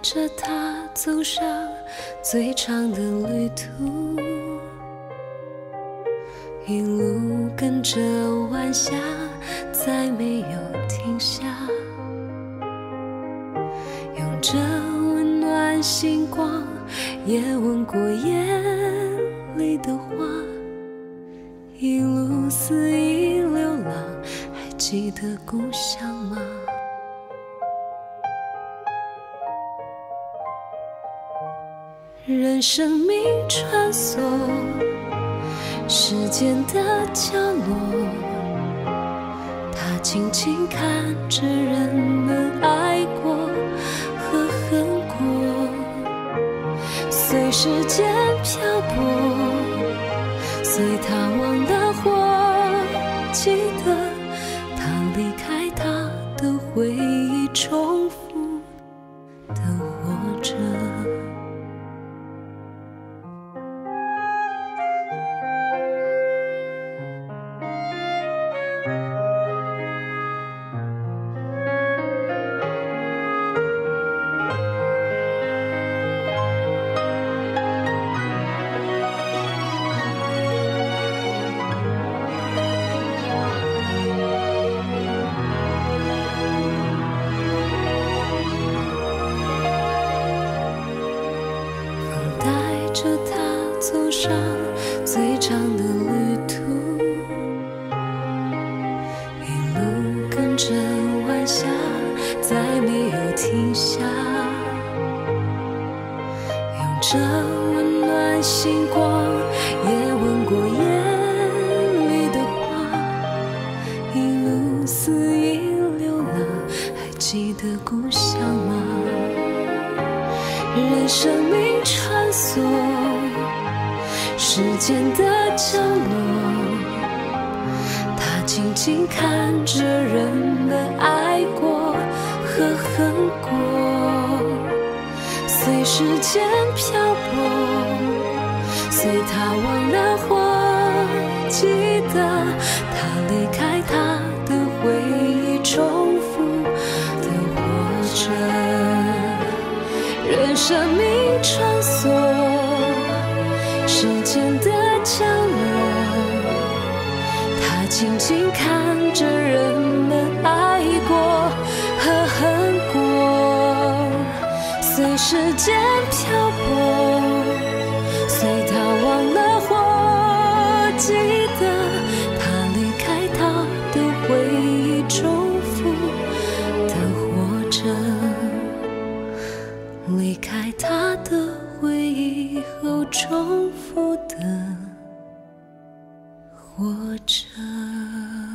着他走上最长的旅途，一路跟着晚霞，再没有停下，用着温暖星光，也吻过眼里的花，一路肆意流浪，还记得故乡吗？任生命穿梭时间的角落，他静静看着人们爱过和恨过，随时间漂泊，随他忘了或记得，他离开他的回忆，重复的活着。着他走上最长的旅途，一路跟着晚霞，再没有停下，用着温暖星光，也吻过眼里的花，一路肆意流浪，还记得故乡吗？任生命穿梭时间的角落，他静静看着人们爱过和恨过，随时间漂泊，随他忘了或记得，他离开他的回忆，重复的活着。任生命穿梭时间的角落，他静静看着人们爱过和恨过，随时间漂泊，随他忘了或记得，他离开他的回忆，重复的活着。离开他的回忆后，重复的活着。